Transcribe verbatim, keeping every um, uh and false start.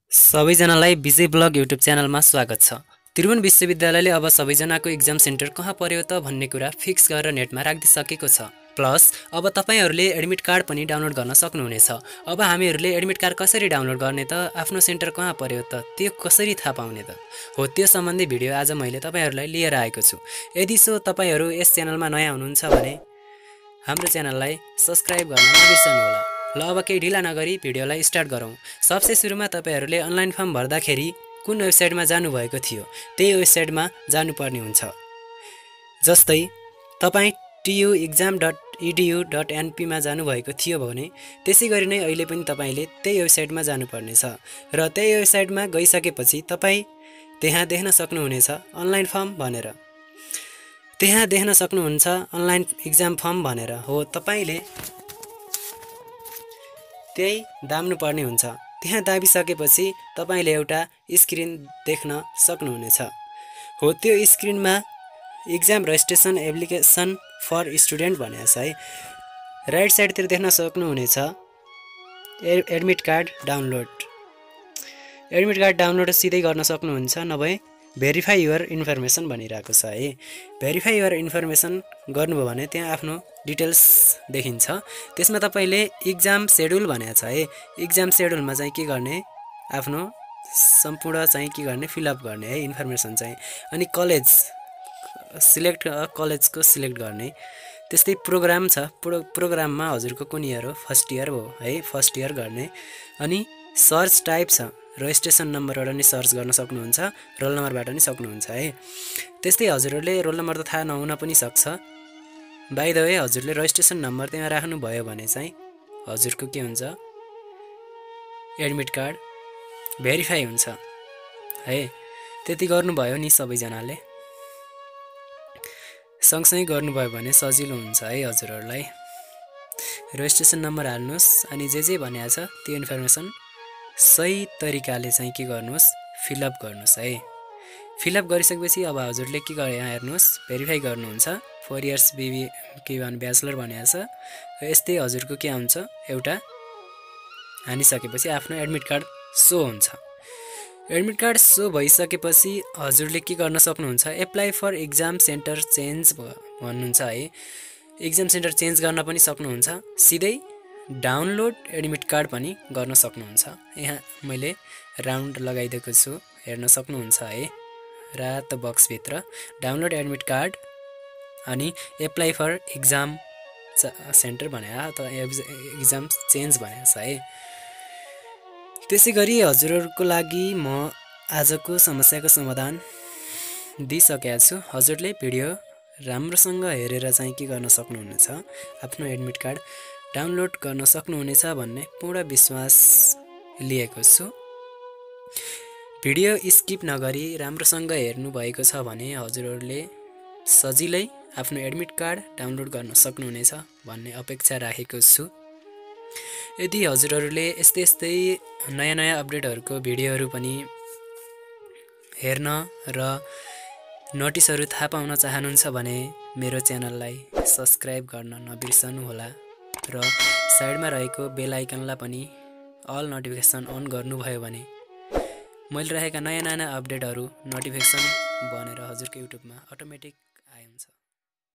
सबैजनालाई विजय blog YouTube च्यानलमा स्वागत छ। त्रिभुवन विश्वविद्यालयले अब सबैजनाको एक्जाम सेन्टर कहाँ पर्यो त भन्ने कुरा फिक्स गरेर नेटमा राखिदिसकेको छ। प्लस अब तपाईहरूले एडमिट कार्ड पनि डाउनलोड गर्न सक्नुहुनेछ। अब हामीहरूले एडमिट कार्ड कसरी डाउनलोड गर्ने त, आफ्नो सेन्टर कहाँ पर्यो त, त्यो कसरी थाहा पाउने त, हो त्यो सम्बन्धी भिडियो आज मैले तपाईहरूलाई लिएर आएको छु। यदि सो तपाईहरू यस च्यानलमा नयाँ हुनुहुन्छ भने हाम्रो च्यानललाई सब्स्क्राइब गर्न नबिर्सनुहोला। ल अब केही ढिला नगरी भिडियोलाई स्टार्ट गरौँ। सबसे सुरुमा तपाईहरूले अनलाइन फर्म भर्दाखेरि कुन वेबसाइटमा जानुभएको थियो त्यही वेबसाइटमा जानुपर्ने हुन्छ। जस्तै तपाईँ TU exam dot edu dot एनपीमा जानुभएको थियो भने त्यसै गरी नै अहिले पनि तपाईँले त्यही वेबसाइटमा जानुपर्नेछ र त्यही वेबसाइटमा गइसकेपछि तपाईँ त्यहाँ देख्न सक्नुहुनेछ अनलाइन फर्म भनेर। त्यहाँ देख्न सक्नुहुन्छ अनलाइन एक्जाम फर्म भनेर, हो तपाईँले त्यही दाब्नुपर्ने हुन्छ। त्यहाँ दाबिसकेपछि तपाईले एउटा स्क्रिन देख्न सक्नुहुनेछ। हो त्यो स्क्रिनमा exam registration application for student भनेको छ है। राइट साइडतिर देख्न सक्नुहुनेछ admit card download. Admit card download सिधै गर्न सक्नुहुन्छ, नभए भेरिफाई युर इन्फर्मेसन भनिरहेको छ है। भेरिफाई युर इन्फर्मेसन गर्नुभयो भने त्यहाँ आफ्नो डिटेल्स देखिन्छ। त्यसमा तपाईले एक्जाम सेड्युल भनेको छ है। एक्जाम सेड्युलमा चाहिँ के गर्ने, आफ्नो सम्पूर्ण चाहिँ के गर्ने फिलअप गर्ने है इन्फर्मेसन चाहिँ। अनि कलेज सिलेक्ट कलेजको सिलेक्ट गर्ने। त्यस्तै प्रोग्राम छ, प्रो प्रोग्राममा हजुरको कुन इयर हो, फर्स्ट इयर हो है, फर्स्ट इयर गर्ने। अनि सर्च टाइप छ, रजिस्ट्रेसन नम्बरबाट नि सर्च गर्न सक्नुहुन्छ, रोल नम्बरबाट नि सक्नुहुन्छ है। त्यस्तै हजुरहरूले रोल नम्बर त थाहा नहुन पनि सक्छ। बाइ द वे हजुरले रजिस्ट्रेसन नम्बर त्यहाँ राख्नुभयो भने चाहिँ हजुरको के हुन्छ, एडमिट कार्ड भेरिफाई हुन्छ है। त्यति गर्नुभयो नि सबैजनाले, सँगसँगै गर्नुभयो भने सजिलो हुन्छ है हजुरहरूलाई। रजिस्ट्रेसन नम्बर हाल्नुहोस् अनि जे जे भनेको छ त्यो इन्फर्मेसन सही तरिकाले चाहिँ के गर्नुहोस्, फिलअप गर्नुहोस् है। फिलअप गरिसकेपछि अब हजुरले के गरे यहाँ हेर्नुहोस्, भेरिफाई गर्नुहुन्छ। फोर इयर्स बिबी के भन् ब्याचलर भनेको छ। र यस्तै हजुरको के हुन्छ, एउटा हानिसकेपछि आफ्नो एडमिट कार्ड सो हुन्छ। एडमिट कार्ड सो भइसकेपछि हजुरले के गर्न सक्नुहुन्छ, apply for exam centre change भन्नुहुन्छ है। एक्जाम सेन्टर चेन्ज गर्न पनि सक्नुहुन्छ, सिधै डाउनलोड एडमिट कार्ड पनि गर्न सक्नुहुन्छ। यहाँ मैले राउन्ड लगाइदिएको छु, हेर्न सक्नुहुन्छ है रातो बक्सभित्र डाउनलोड एडमिट कार्ड अनि एप्लाई फर एक्जाम सेन्टर भने अथवा एक्जाम चेन्ज भनेको छ है। त्यसै गरी हजुरहरूको लागि म आजको समस्याको समाधान दिइसकेको छु। हजुरले भिडियो राम्रोसँग हेरेर चाहिँ के गर्न सक्नुहुनेछ, आफ्नो एडमिट कार्ड डाउनलोड गर्न सक्नुहुनेछ भन्ने पूर्ण विश्वास लिएको छु। भिडियो स्किप नगरी राम्रोसँग हेर्नुभएको छ भने हजुरहरूले सजिलै आफ्नो एडमिट कार्ड डाउनलोड गर्न सक्नुहुनेछ भन्ने अपेक्षा राखेको छु। यदि हजुरहरूले यस्तै यस्तै नयाँ नयाँ अपडेटहरूको भिडियोहरू पनि हेर्न र नोटिसहरू थाहा पाउन चाहनुहुन्छ भने मेरो च्यानललाई सब्स्क्राइब गर्न नबिर्सनुहोला र साइडमा रहेको बेल आइकनलाई पनि अल नोटिफिकेसन अन गर्नुभयो भने मैले राखेका नयाँ नयाँ अपडेटहरू नोटिफिकेसन बनेर हजुरको युट्युबमा अटोमेटिक आइन्छ।